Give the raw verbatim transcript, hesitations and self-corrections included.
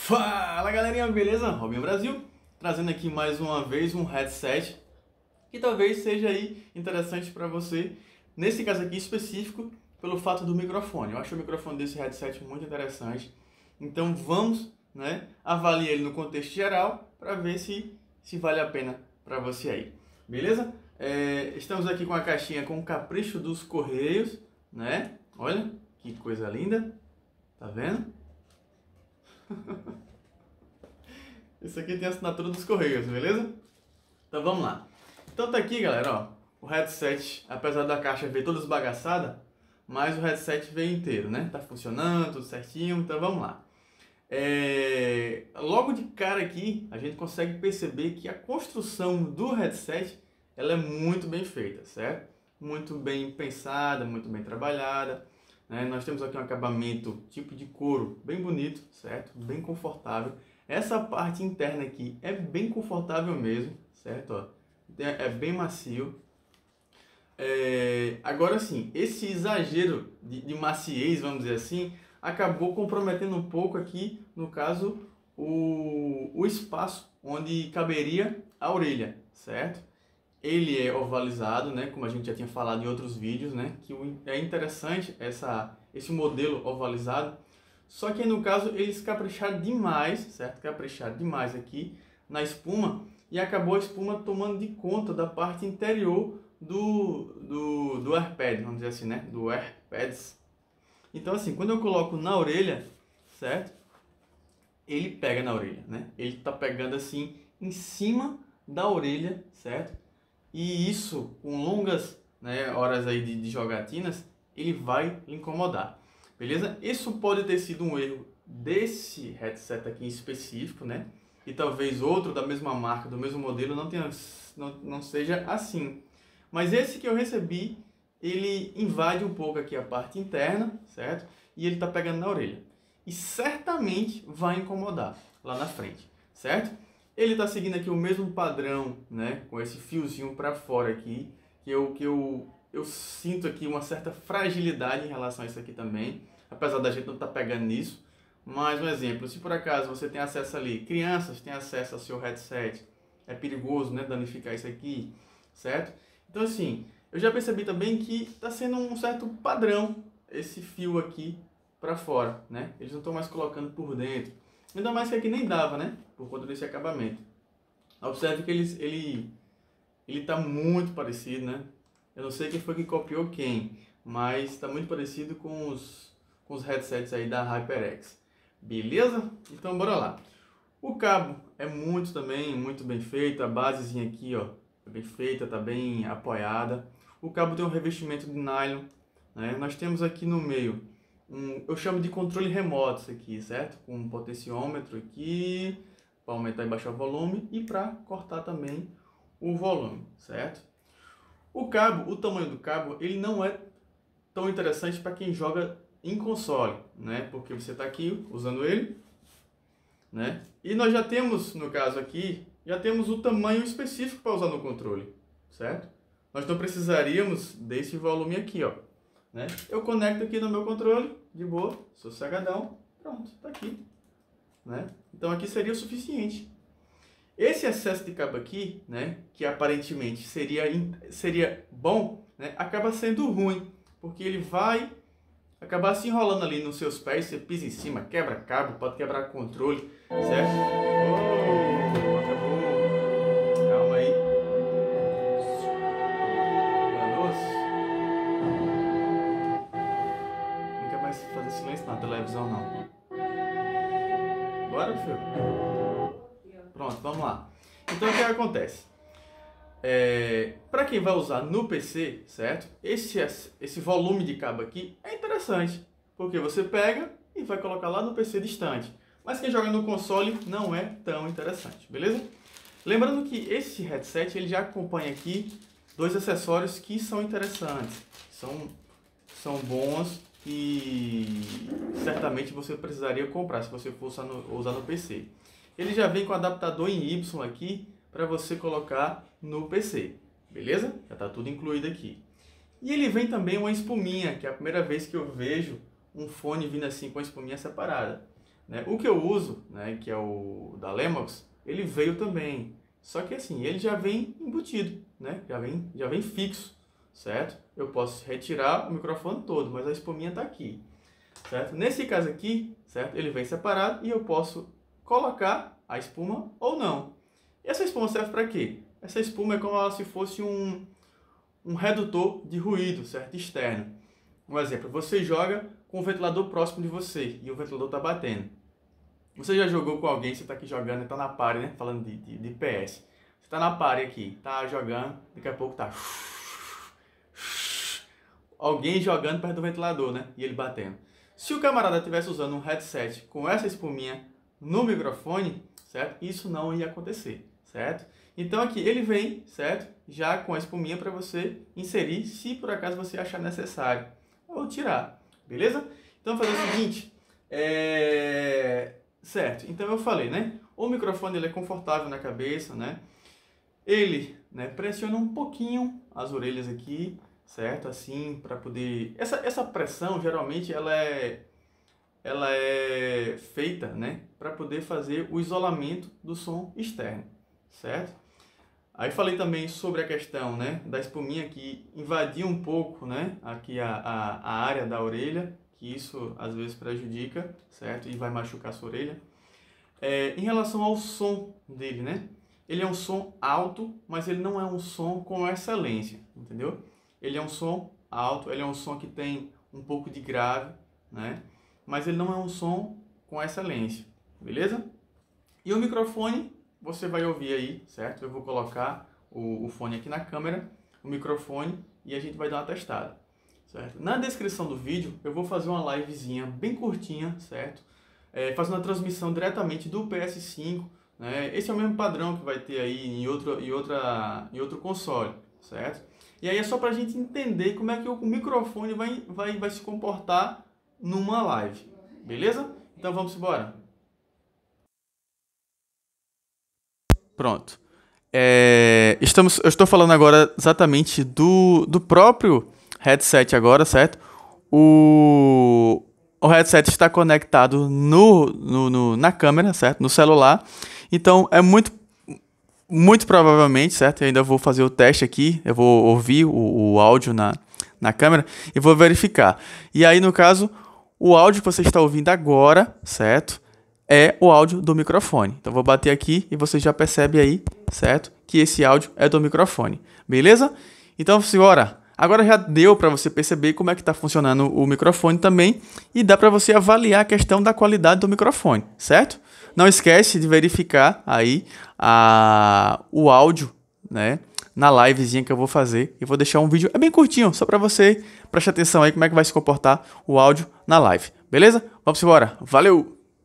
Fala galerinha, beleza? Robinho Brasil, trazendo aqui mais uma vez um headset que talvez seja aí interessante para você, nesse caso aqui específico, pelo fato do microfone. Eu acho o microfone desse headset muito interessante, então vamos, né, avaliar ele no contexto geral para ver se, se vale a pena para você aí, beleza? É, estamos aqui com a caixinha com o capricho dos Correios, né? Olha que coisa linda, tá vendo? Isso aqui tem a assinatura dos Correios, beleza? Então vamos lá. Então tá aqui, galera, ó, o headset, apesar da caixa ver toda esbagaçada, mas o headset veio inteiro, né? Tá funcionando, tudo certinho, então vamos lá. É... Logo de cara aqui, a gente consegue perceber que a construção do headset, ela é muito bem feita, certo? Muito bem pensada, muito bem trabalhada. Né? Nós temos aqui um acabamento tipo de couro bem bonito, certo? Bem confortável. Essa parte interna aqui é bem confortável mesmo, certo? Ó, é bem macio. É... Agora sim, esse exagero de, de maciez, vamos dizer assim, acabou comprometendo um pouco aqui, no caso, o, o espaço onde caberia a orelha, certo? Ele é ovalizado, né, como a gente já tinha falado em outros vídeos, né, que é interessante essa, esse modelo ovalizado, só que no caso eles capricharam demais, certo? Capricharam demais aqui na espuma e acabou a espuma tomando de conta da parte interior do, do, do AirPad, vamos dizer assim, né, do AirPads. Então assim, quando eu coloco na orelha, certo? Ele pega na orelha, né? Ele tá pegando assim em cima da orelha, certo? E isso, com longas, né, horas aí de, de jogatinas, ele vai lhe incomodar, beleza? Isso pode ter sido um erro desse headset aqui em específico, né? E talvez outro da mesma marca, do mesmo modelo, não, tenha, não, não seja assim. Mas esse que eu recebi, ele invade um pouco aqui a parte interna, certo? E ele tá pegando na orelha. E certamente vai incomodar lá na frente, certo? Ele está seguindo aqui o mesmo padrão, né, com esse fiozinho para fora aqui, que, eu, que eu, eu sinto aqui uma certa fragilidade em relação a isso aqui também, apesar da gente não estar tá pegando nisso. Mas um exemplo, se por acaso você tem acesso ali, crianças têm acesso ao seu headset, é perigoso, né, danificar isso aqui, certo? Então assim, eu já percebi também que está sendo um certo padrão esse fio aqui para fora, né? Eles não estão mais colocando por dentro. Ainda mais que aqui nem dava, né? Por conta desse acabamento. Observe que ele ele ele está muito parecido, né? Eu não sei quem foi que copiou quem, mas está muito parecido com os, com os headsets aí da HyperX. Beleza? Então bora lá. O cabo é muito também, muito bem feito. A basezinha aqui, ó, é bem feita, tá bem apoiada. O cabo tem um revestimento de nylon, né? Nós temos aqui no meio Um, eu chamo de controle remoto isso aqui, certo? Com um potenciômetro aqui, para aumentar e baixar o volume e para cortar também o volume, certo? O cabo, o tamanho do cabo, ele não é tão interessante para quem joga em console, né? Porque você está aqui usando ele, né? E nós já temos, no caso aqui, já temos o tamanho específico para usar no controle, certo? Nós não precisaríamos desse volume aqui, ó. Né? Eu conecto aqui no meu controle, de boa, sossegadão, pronto, tá aqui. Né? Então aqui seria o suficiente. Esse excesso de cabo aqui, né, que aparentemente seria, seria bom, né, acaba sendo ruim, porque ele vai acabar se enrolando ali nos seus pés, você pisa em cima, quebra cabo, pode quebrar controle, certo? Oh, acabou. Calma aí. Fazer silêncio na televisão não. Bora, filho? Pronto, vamos lá. Então o que acontece? É, para quem vai usar no P C, certo? Esse, esse volume de cabo aqui é interessante, porque você pega e vai colocar lá no P C distante. Mas quem joga no console não é tão interessante, beleza? Lembrando que esse headset ele já acompanha aqui dois acessórios que são interessantes, são, são bons e certamente você precisaria comprar se você for usar no, usar no P C. Ele já vem com adaptador em Y aqui para você colocar no P C, beleza? Já está tudo incluído aqui. E ele vem também uma espuminha, que é a primeira vez que eu vejo um fone vindo assim com a espuminha separada. né? O que eu uso, né, que é o da Lemox, ele veio também. Só que assim, ele já vem embutido, né? Já vem, já vem fixo, certo? Eu posso retirar o microfone todo, mas a espuminha está aqui, certo? Nesse caso aqui, certo? Ele vem separado e eu posso colocar a espuma ou não. E essa espuma serve para quê? Essa espuma é como se fosse um, um redutor de ruído, certo? Externo. Um exemplo, você joga com o ventilador próximo de você e o ventilador está batendo. Você já jogou com alguém, você está aqui jogando, está na party, né? Falando de, de, de P S. Você está na party aqui, está jogando, daqui a pouco está... alguém jogando perto do ventilador, né? E ele batendo. Se o camarada estivesse usando um headset com essa espuminha no microfone, certo? Isso não ia acontecer, certo? Então aqui ele vem, certo? Já com a espuminha para você inserir, se por acaso você achar necessário. Ou tirar, beleza? Então vou fazer o seguinte, é... certo, então eu falei, né? O microfone ele é confortável na cabeça, né? Ele, né, pressiona um pouquinho as orelhas aqui, certo? Assim, para poder... Essa, essa pressão, geralmente, ela é, ela é feita, né, para poder fazer o isolamento do som externo, certo? Aí falei também sobre a questão, né, da espuminha que invadia um pouco, né, aqui a, a, a área da orelha, que isso às vezes prejudica, certo? E vai machucar a sua orelha. É, em relação ao som dele, né? Ele é um som alto, mas ele não é um som com excelência, entendeu? Ele é um som alto, ele é um som que tem um pouco de grave, né? Mas ele não é um som com excelência, beleza? E o microfone, você vai ouvir aí, certo? Eu vou colocar o, o fone aqui na câmera, o microfone, e a gente vai dar uma testada, certo? Na descrição do vídeo, eu vou fazer uma livezinha bem curtinha, certo? É, fazendo a transmissão diretamente do P S cinco, né? Esse é o mesmo padrão que vai ter aí em outro, em outra, em outro console, certo? E aí é só para a gente entender como é que o microfone vai, vai, vai se comportar numa live, beleza? Então vamos embora. Pronto. É, estamos, eu estou falando agora exatamente do, do próprio headset agora, certo? O, o headset está conectado no, no, no, na câmera, certo? No celular. Então é muito, muito provavelmente, certo? Eu ainda vou fazer o teste aqui. Eu vou ouvir o, o áudio na, na câmera e vou verificar. E aí, no caso, o áudio que você está ouvindo agora, certo? É o áudio do microfone. Então vou bater aqui e você já percebe aí, certo? Que esse áudio é do microfone. Beleza? Então, senhora, agora já deu para você perceber como é que está funcionando o microfone também e dá para você avaliar a questão da qualidade do microfone, certo? Não esquece de verificar aí a, o áudio, né? Na livezinha que eu vou fazer. Eu vou deixar um vídeo, é bem curtinho, só para você prestar atenção aí como é que vai se comportar o áudio na live. Beleza? Vamos embora. Valeu!